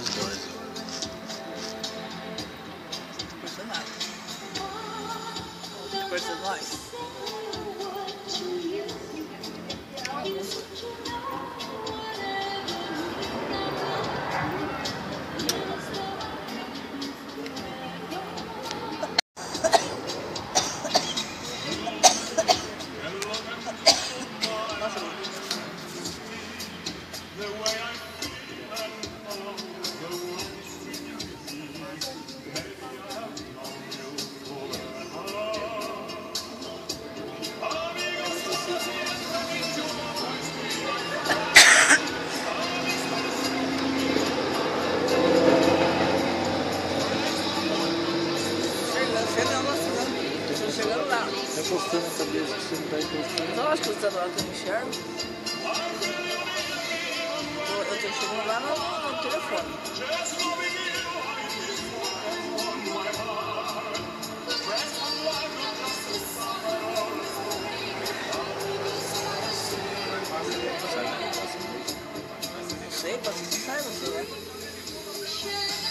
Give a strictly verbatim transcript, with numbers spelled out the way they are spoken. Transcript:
doze. Impressionado. Depois de nós. Chegando lá. Eu postei na cabeça que você não tá encostando. Eu acho que você tá lá que eu enxergo. Eu tô chegando lá no, no telefone. Não sei, pode que sai você, né?